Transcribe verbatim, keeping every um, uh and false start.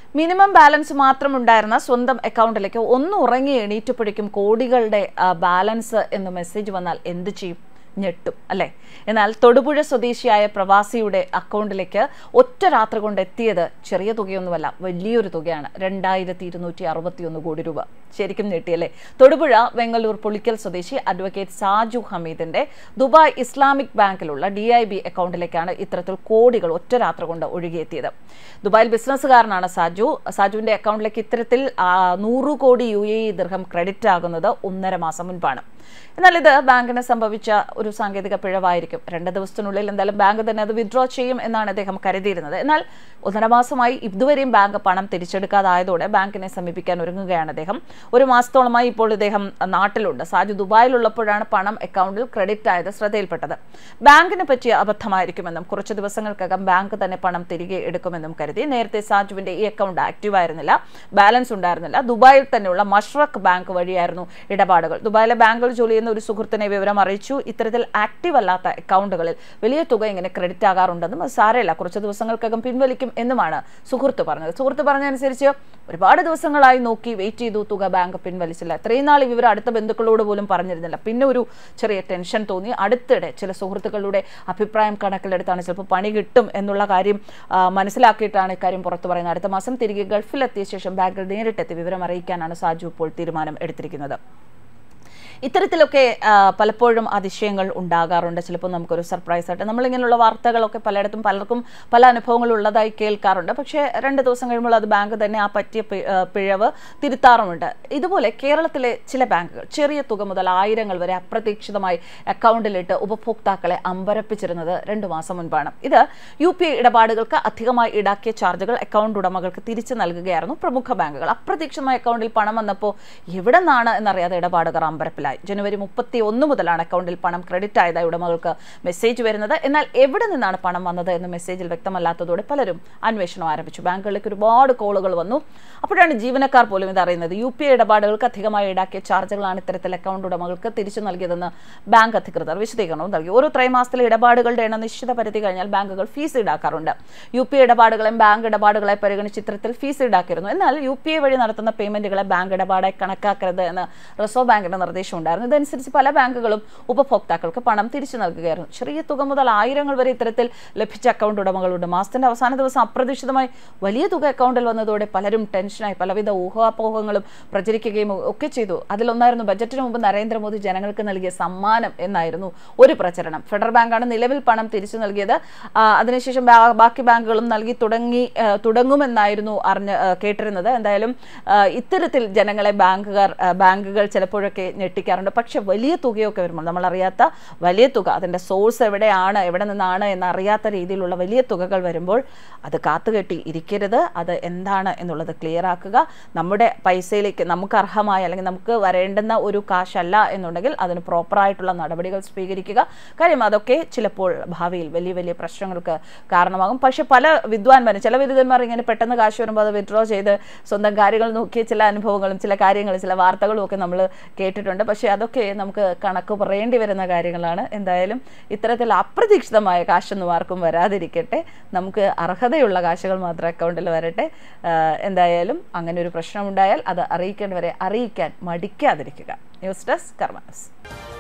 Minimum balance മാത്രം ഉണ്ടായിരുന്ന സ്വന്തം അക്കൗണ്ടിലേക്ക് ഒന്ന് ഉറങ്ങി എണീറ്റപ്പോഴേക്കും കോടികളുടെ ബാലൻസ് എന്ന് മെസ്സേജ് വന്നാൽ എന്ത് ചെയ്യും? ഞെട്ടും അല്ലേ? എന്നാൽ തൊടുപുഴ സ്വദേശിയായ പ്രവാസിയുടെ അക്കൗണ്ടിലേക്ക് ഒറ്റ രാത്രി കൊണ്ട് എത്തിയത് ചെറിയ തുകയൊന്നുമല്ല, വലിയൊരു തുകയാണ്. രണ്ടായിരത്തി ഇരുന്നൂറ്റി അറുപത്തി ഒന്ന് കോടി രൂപ. ശരിക്കും ഞെട്ടിയല്ലേ? തൊടുപുഴ വെങ്ങല്ലൂർ പുളിക്കൽ സ്വദേശി അഡ്വക്കേറ്റ് സാജു ഹമീദിന്റെ ദുബായ് ഇസ്ലാമിക് ബാങ്കിലുള്ള ഡി ഐ ബി അക്കൗണ്ടിലേക്കാണ് ഇത്തരത്തിൽ കോടികൾ ഒറ്റ രാത്രി കൊണ്ട് ഒഴുകിയെത്തിയത്. ദുബായിൽ ബിസിനസ്സുകാരനാണ് സാജു. സാജുവിന്റെ അക്കൗണ്ടിലേക്ക് ഇത്തരത്തിൽ നൂറ് കോടി യു എ ഇ ദിർഹം ക്രെഡിറ്റ് ആകുന്നത് ഒന്നര മാസം മുൻപാണ്. എന്നാൽ ഇത് ബാങ്കിന് സംഭവിച്ച ഒരു സാങ്കേതിക പിഴവായിരിക്കും. രണ്ട് ദിവസത്തിനുള്ളിൽ എന്തായാലും ബാങ്ക് തന്നെ അത് വിത്ഡ്രോ ചെയ്യും എന്നാണ് അദ്ദേഹം കരുതിയിരുന്നത്. എന്നാൽ ഒന്നര മാസമായി ഇതുവരെയും ബാങ്ക് പണം തിരിച്ചെടുക്കാതായതോടെ ബാങ്കിനെ സമീപിക്കാൻ ഒരുങ്ങുകയാണ് അദ്ദേഹം. ഒരു മാസത്തോളമായി ഇപ്പോൾ ഇദ്ദേഹം നാട്ടിലുണ്ട്. സാജു ദുബായിലുള്ളപ്പോഴാണ് പണം അക്കൗണ്ടിൽ ക്രെഡിറ്റ് ആയത് ശ്രദ്ധയിൽപ്പെട്ടത്. ബാങ്കിന് പറ്റിയ അബദ്ധമായിരിക്കുമെന്നും കുറച്ച് ദിവസങ്ങൾക്കകം ബാങ്ക് തന്നെ പണം തിരികെ എടുക്കുമെന്നും കരുതി. നേരത്തെ സാജുവിന്റെ ഈ അക്കൗണ്ട് ആക്റ്റീവ് ആയിരുന്നില്ല, ബാലൻസ് ഉണ്ടായിരുന്നില്ല. ദുബായിൽ തന്നെയുള്ള മഷ്റഖ് ബാങ്ക് വഴിയായിരുന്നു ഇടപാടുകൾ. ദുബായിലെ ബാങ്കിൽ ജോലി ചെയ്യുന്ന ഒരു സുഹൃത്തിനെ വിവരം അറിയിച്ചു. ഇത്തരത്തിൽ ആക്റ്റീവ് അല്ലാത്ത അക്കൗണ്ടുകളിൽ വലിയ തുക ഇങ്ങനെ ക്രെഡിറ്റ് ആകാറുണ്ടെന്നും അത് സാരമില്ല, കുറച്ച് ദിവസങ്ങൾക്കകം പിൻവലിക്കും എന്നുമാണ് സുഹൃത്ത് പറഞ്ഞത്. സുഹൃത്ത് പറഞ്ഞതനുസരിച്ച് ഒരുപാട് ദിവസങ്ങളായി നോക്കി വെയിറ്റ് ചെയ്തു, തുക ബാങ്ക് പിൻവലിച്ചില്ല. ഇത്രയും നാൾ ഇവർ അടുത്ത ബന്ധുക്കളോട് പോലും പറഞ്ഞിരുന്നില്ല. പിന്നെ ഒരു ചെറിയ ടെൻഷൻ തോന്നി. അടുത്തിടെ ചില സുഹൃത്തുക്കളുടെ അഭിപ്രായം കണക്കിലെടുത്താണ് ചിലപ്പോൾ പണി കിട്ടും എന്നുള്ള കാര്യം മനസ്സിലാക്കിയിട്ടാണ് ഇക്കാര്യം പുറത്തു പറയുന്നത്. അടുത്ത മാസം തിരികെ ഗൾഫിലെത്തിയ ശേഷം ബാങ്കിൽ നേരിട്ടെത്തി വിവരം അറിയിക്കാനാണ് സാജു ഇപ്പോൾ തീരുമാനം എടുത്തിരിക്കുന്നത്. ഇത്തരത്തിലൊക്കെ പലപ്പോഴും അതിശയങ്ങൾ ഉണ്ടാകാറുണ്ട്. ചിലപ്പോൾ നമുക്കൊരു സർപ്രൈസ് ആയിട്ട് നമ്മളിങ്ങനെയുള്ള വാർത്തകളൊക്കെ പലയിടത്തും പലർക്കും പല അനുഭവങ്ങൾ ഉള്ളതായി കേൾക്കാറുണ്ട്. പക്ഷേ രണ്ട് ദിവസം കഴിയുമ്പോൾ അത് ബാങ്ക് തന്നെ ആ പറ്റിയ പിഴവ് തിരുത്താറുമുണ്ട്. ഇതുപോലെ കേരളത്തിലെ ചില ബാങ്കുകൾ ചെറിയ തുക മുതൽ ആയിരങ്ങൾ വരെ അപ്രതീക്ഷിതമായി അക്കൗണ്ടിലിട്ട് ഉപഭോക്താക്കളെ അമ്പരപ്പിച്ചിരുന്നത് രണ്ടു മാസം മുൻപാണ്. ഇത് യു പി ഐ ഇടപാടുകൾക്ക് അധികമായി ഈടാക്കിയ ചാർജുകൾ അക്കൗണ്ട് ഉടമകൾക്ക് തിരിച്ചു നൽകുകയായിരുന്നു പ്രമുഖ ബാങ്കുകൾ. അപ്രതീക്ഷിതമായി അക്കൗണ്ടിൽ പണം വന്നപ്പോൾ എവിടെ നിന്നാണ് എന്നറിയാതെ ഇടപാടുകാർ അമ്പരപ്പിലായി. ജനുവരി മുപ്പത്തി ഒന്ന് മുതലാണ് അക്കൗണ്ടിൽ പണം ക്രെഡിറ്റ് ആയതായി ഉടമകൾക്ക് മെസ്സേജ് വരുന്നത്. എന്നാൽ എവിടെ നിന്നാണ് പണം വന്നത് എന്ന് മെസ്സേജിൽ വ്യക്തമല്ലാത്തതോടെ പലരും അന്വേഷണം ആരംഭിച്ചു. ബാങ്കുകളിലേക്ക് ഒരുപാട് കോളുകൾ വന്നു. അപ്പോഴാണ് ജീവനക്കാർ പോലും ഇതറിയുന്നത്. യു പി ഐ ഇടപാടുകൾക്ക് അധികമായി ഈടാക്കിയ ചാർജുകളാണ് ഇത്തരത്തിൽ അക്കൗണ്ട് ഉടമകൾക്ക് തിരിച്ചു നൽകിയതെന്ന് ബാങ്ക് അധികൃതർ വിശദീകരണവും നൽകി. ഓരോ ത്രൈമാസത്തിലെ ഇടപാടുകളുടെ എണ്ണം നിശ്ചിത പരിധി കഴിഞ്ഞാൽ ബാങ്കുകൾ ഫീസ് ഈടാക്കാറുണ്ട്. യു പി ഐ ഇടപാടുകളെയും ബാങ്ക് ഇടപാടുകളെ പരിഗണിച്ച് ഇത്തരത്തിൽ ഫീസ് ഈടാക്കിയിരുന്നു. എന്നാൽ യു പി ഐ വഴി നടത്തുന്ന പേയ്മെന്റുകളെ ബാങ്ക് ഇടപാടായി കണക്കാക്കരുത് എന്ന് റിസർവ് ബാങ്കിന്റെ നിർദ്ദേശം ഉണ്ടായിരുന്നു. ഇതനുസരിച്ച് പല ബാങ്കുകളും ഉപഭോക്താക്കൾക്ക് പണം തിരിച്ചു നൽകുകയായിരുന്നു. ചെറിയ തുക മുതൽ ആയിരങ്ങൾ വരെ ഇത്തരത്തിൽ ലഭിച്ച അക്കൗണ്ട് ഉടമകളുണ്ട്. മാസത്തിന്റെ അവസാന ദിവസം അപ്രതീക്ഷിതമായി വലിയ തുക അക്കൗണ്ടിൽ വന്നതോടെ പലരും ടെൻഷനായി. പലവിധ ഊഹാപോഹങ്ങളും പ്രചരിക്കുകയും ഒക്കെ ചെയ്തു. അതിലൊന്നായിരുന്നു ബജറ്റിന് മുമ്പ് നരേന്ദ്രമോദി ജനങ്ങൾക്ക് നൽകിയ സമ്മാനം എന്നായിരുന്നു ഒരു പ്രചരണം. ഫെഡറൽ ബാങ്കാണ് നിലവിൽ പണം തിരിച്ചു നൽകിയത്. അതിനുശേഷം ബാക്കി ബാങ്കുകളും നൽകി തുടങ്ങി തുടങ്ങുമെന്നായിരുന്നു അറിഞ്ഞ് കേട്ടിരുന്നത്. എന്തായാലും ഇത്തരത്തിൽ ജനങ്ങളെ ബാങ്കുകാർ ബാങ്കുകൾ ചിലപ്പോഴൊക്കെ ഞെട്ടിക്കാറുണ്ട്. പക്ഷെ വലിയ തുകയൊക്കെ വരുമ്പോൾ നമ്മളറിയാത്ത വലിയ തുക, അതിൻ്റെ സോഴ്സ് എവിടെയാണ് എവിടെ നിന്നാണ് എന്നറിയാത്ത രീതിയിലുള്ള വലിയ തുകകൾ വരുമ്പോൾ അത് കാത്തുകെട്ടി ഇരിക്കരുത്. അത് എന്താണ് എന്നുള്ളത് ക്ലിയർ ആക്കുക. നമ്മുടെ പൈസയിലേക്ക് നമുക്ക് അർഹമായ അല്ലെങ്കിൽ നമുക്ക് വരേണ്ടുന്ന ഒരു കാശല്ല എന്നുണ്ടെങ്കിൽ അതിന് പ്രോപ്പറായിട്ടുള്ള നടപടികൾ സ്വീകരിക്കുക. കാര്യം അതൊക്കെ ചിലപ്പോൾ ഭാവിയിൽ വലിയ വലിയ പ്രശ്നങ്ങൾക്ക് കാരണമാകും. പക്ഷെ പല വിദ്വാൻമാരും ചില വിദ്വാൻമാർ ഇങ്ങനെ പെട്ടെന്ന് കാശ് വരുമ്പോൾ അത് വിത്ഡ്രോ ചെയ്ത് സ്വന്തം കാര്യങ്ങൾ നോക്കിയ ചില അനുഭവങ്ങളും ചില കാര്യങ്ങളും ചില വാർത്തകളും ഒക്കെ നമ്മൾ കേട്ടിട്ടുണ്ട്. പക്ഷേ അതൊക്കെ നമുക്ക് കണക്ക് പറയേണ്ടി വരുന്ന കാര്യങ്ങളാണ്. എന്തായാലും ഇത്തരത്തിൽ അപ്രതീക്ഷിതമായ കാശൊന്നും ആർക്കും വരാതിരിക്കട്ടെ. നമുക്ക് അർഹതയുള്ള കാശുകൾ മാത്രം അക്കൗണ്ടിൽ വരട്ടെ. എന്തായാലും അങ്ങനെ ഒരു പ്രശ്നമുണ്ടായാൽ അത് അറിയിക്കേണ്ടവരെ അറിയിക്കാൻ മടിക്കാതിരിക്കുക. News desk Karma news.